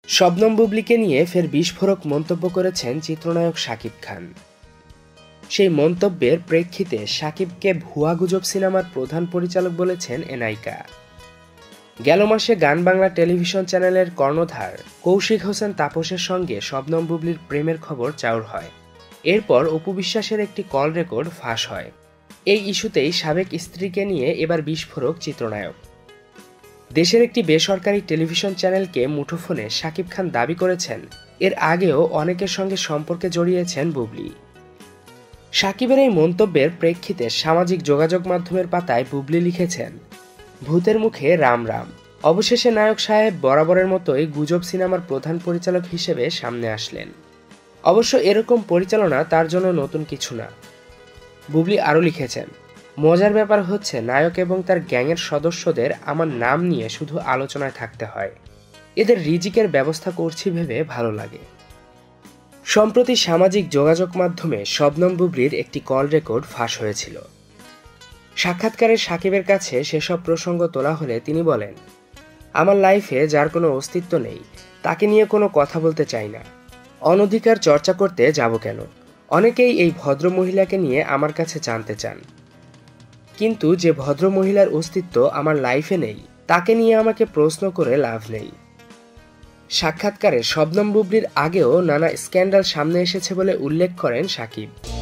শবনম বুবলীকে নিয়ে ফের বিস্ফোরক মন্তব্য করেছেন চিত্রনায়ক শাকিব খান। সেই মন্তব্যের প্রেক্ষিতে শাকিবকে ভুয়া গুজব সিনেমার প্রধান পরিচালক বলেছেন এ নায়িকা। গেল মাসে গান বাংলা টেলিভিশন চ্যানেলের কর্ণধার কৌশিক হোসেন তাপসের সঙ্গে শবনম বুবলীর প্রেমের খবর চাউর হয়। এরপর অপু বিশ্বাসের একটি কল রেকর্ড ফাঁস হয়। এই ইস্যুতেই সাবেক স্ত্রীকে নিয়ে এবার বিস্ফোরক চিত্রনায়ক। দেশের একটি বেসরকারি টেলিভিশন চ্যানেলকে মুঠোফোনে শাকিব খান দাবি করেছেন এর আগেও অনেকের সঙ্গে সম্পর্কে জড়িয়েছেন বুবলী। শাকিবের এই মন্তব্যের প্রেক্ষিতে সামাজিক যোগাযোগ মাধ্যমের পাতায় বুবলী লিখেছেন, ভূতের মুখে রাম রাম। অবশেষে নায়ক সাহেব বরাবরের মতোই গুজব সিনেমার প্রধান পরিচালক হিসেবে সামনে আসলেন। অবশ্য এরকম পরিচালনা তার জন্য নতুন কিছু না। বুবলী আরও লিখেছেন, মজার ব্যাপার হচ্ছে নায়ক এবং তার গ্যাংয়ের সদস্যদের আমার নাম নিয়ে শুধু আলোচনায় থাকতে হয়। এদের রিজিকের ব্যবস্থা করছি ভেবে ভালো লাগে। সম্প্রতি সামাজিক যোগাযোগ মাধ্যমে শবনম বুবলীর একটি কল রেকর্ড ফাঁস হয়েছিল। সাক্ষাৎকারে শাকিবের কাছে সেসব প্রসঙ্গ তোলা হলে তিনি বলেন, আমার লাইফে যার কোনো অস্তিত্ব নেই তাকে নিয়ে কোনো কথা বলতে চাই না। অনধিকার চর্চা করতে যাব কেন? অনেকেই এই ভদ্র মহিলাকে নিয়ে আমার কাছে জানতে চান, কিন্তু যে ভদ্র মহিলার অস্তিত্ব আমার লাইফে নেই তাকে নিয়ে আমাকে প্রশ্ন করে লাভ নেই। সাক্ষাৎকারে শবনম বুবলীর আগেও নানা স্ক্যান্ডাল সামনে এসেছে বলে উল্লেখ করেন শাকিব।